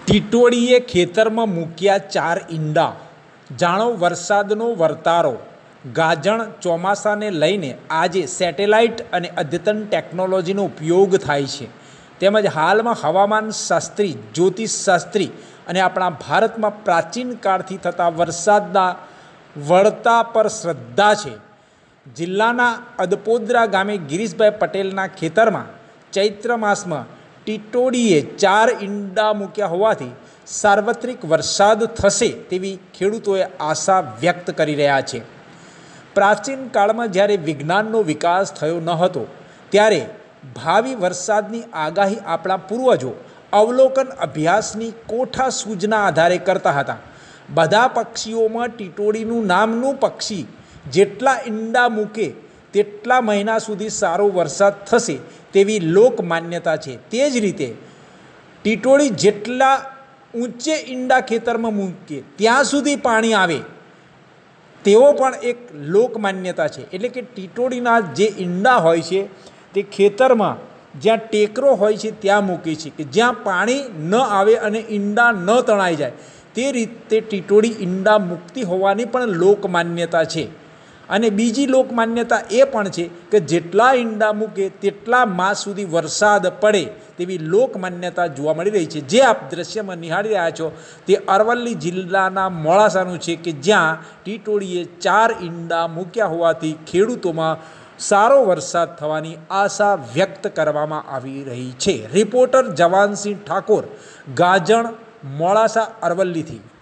ટીટોળીએ ખેતરમાં મૂક્યા 4 ઈંડા, જાણો વરસાદનો વર્તારો। ગાજણ ચોમાસાને લઈને આજે સેટેલાઇટ અને અદ્યતન ટેકનોલોજીનો ઉપયોગ થાય છે, તેમજ હાલમાં હવામાન શાસ્ત્રી, જ્યોતિષ શાસ્ત્રી અને આપણા ભારતમાં પ્રાચીન કાળથી થતા વરસાદના વળતા પર શ્રદ્ધા છે। જિલ્લાના અદપોદરા ગામે ગિરીશભાઈ પટેલના ખેતરમાં ચૈત્ર માસમાં ટીટોળીએ 4 ઈંડા મૂક્યા હોવાથી સાર્વત્રિક વરસાદ થશે તેવી ખેડૂતોએ આશા વ્યક્ત કરી રહ્યા છે। પ્રાચીન કાળમાં જ્યારે વિજ્ઞાનનો વિકાસ થયો ન હતો ત્યારે ભાવિ વરસાદની આગાહી આપણા પૂર્વજો અવલોકન અભ્યાસની કોઠા સૂઝના આધારે કરતા હતા। બધા પક્ષીઓમાં ટીટોળીનું નામનું પક્ષી જેટલા ઈંડા મૂકે તેટલા મહિના સુધી સારો વરસાદ થશે તેવી લોક માન્યતા છે। તે જ રીતે ટીટોળી જેટલા ઊંચે ઈંડા ખેતરમાં મૂકે ત્યાં સુધી પાણી આવે તેવો પણ એક લોક માન્યતા છે। એટલે કે ટીટોળીના જે ઈંડા હોય છે તે ખેતરમાં જ્યાં ટેકરો હોય છે ત્યાં મૂકે છે કે જ્યાં પાણી ન આવે અને ઈંડા ન તણાઈ જાય તે રીતે ટીટોળી ઈંડા મૂકતી હોવાની પણ લોક માન્યતા છે। અને બીજી લોક માન્યતા એ પણ છે કે જેટલા ઈંડા મૂકે તેટલા માસ સુધી વરસાદ પડે તેવી લોક માન્યતા જોવા મળી રહી છે। જે આપ દ્રશ્યમાં નિહાળી રહ્યા છો તે અરવલ્લી જિલ્લાના મોડાસાનું છે કે જ્યાં ટીટોળીએ 4 ઈંડા મૂક્યા હોવાથી ખેડૂતોમાં સારો વરસાદ થવાની આશા વ્યક્ત કરવામાં આવી રહી છે। રિપોર્ટર જવાનસિંહ ઠાકોર, ગાજણ, મોડાસા, અરવલ્લીથી।